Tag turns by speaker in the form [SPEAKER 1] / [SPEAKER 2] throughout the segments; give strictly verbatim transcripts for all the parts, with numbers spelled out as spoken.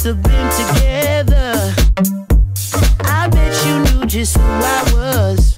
[SPEAKER 1] must have been together. I bet you knew just who I was.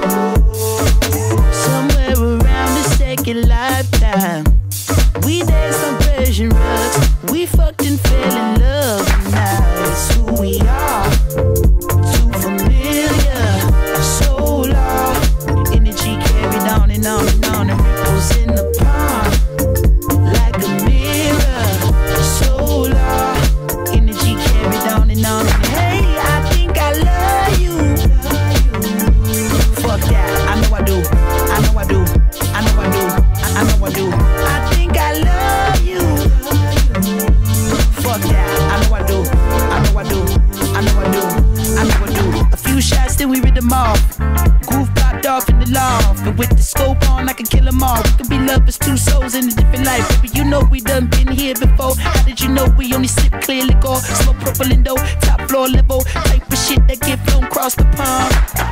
[SPEAKER 1] Somewhere around the second lifetime, we danced on Persian rugs, we fucked and fell in love. And now it's who we are, too familiar, so long. Energy carried on and on and on, and ripples in the pond, like a mirror, so long. Energy carried on and on, and hey, I think I love you. Fuck that, I know I do, I know I do, I know I do, I, I know I do. I think I love you. Fuck that, I know I do, I know I do, I know I do, I know I do. A few shots, then we rid them off. Groove popped off in the loft, and with the scope on, I can kill them all. We could be lovers, two souls in a different life. Baby, you know we done been here before. How did you know we only sip clear liquor? Smoke purple and dough, top floor level, type of shit that get flown across the pond.